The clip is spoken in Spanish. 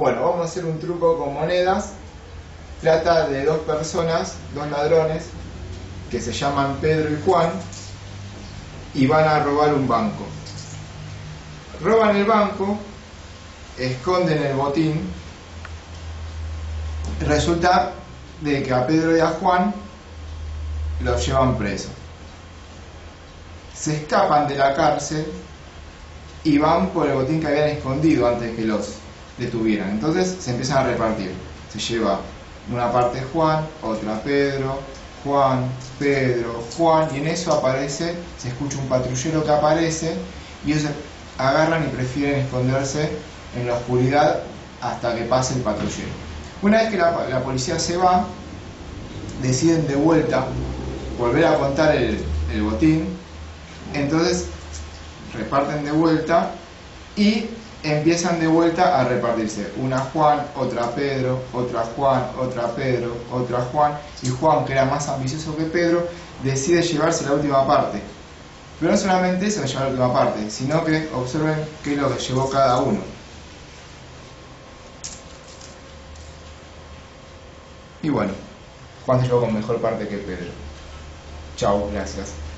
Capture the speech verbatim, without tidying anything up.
Bueno, vamos a hacer un truco con monedas. Trata de dos personas, dos ladrones, que se llaman Pedro y Juan, y van a robar un banco. Roban el banco, esconden el botín. Resulta de que a Pedro y a Juan los llevan presos. Se escapan de la cárcel y van por el botín que habían escondido antes que los detuvieran. Entonces se empiezan a repartir. Se lleva una parte Juan, otra Pedro, Juan, Pedro, Juan, y en eso aparece, se escucha un patrullero que aparece y ellos agarran y prefieren esconderse en la oscuridad hasta que pase el patrullero. Una vez que la, la policía se va, deciden de vuelta volver a contar el, el botín. Entonces reparten de vuelta y empiezan de vuelta a repartirse. Una Juan, otra Pedro, otra Juan, otra Pedro, otra Juan. Y Juan, que era más ambicioso que Pedro, decide llevarse la última parte. Pero no solamente eso de llevar la última parte, sino que observen qué es lo que llevó cada uno. Y bueno, Juan se llevó con mejor parte que Pedro. Chao, gracias.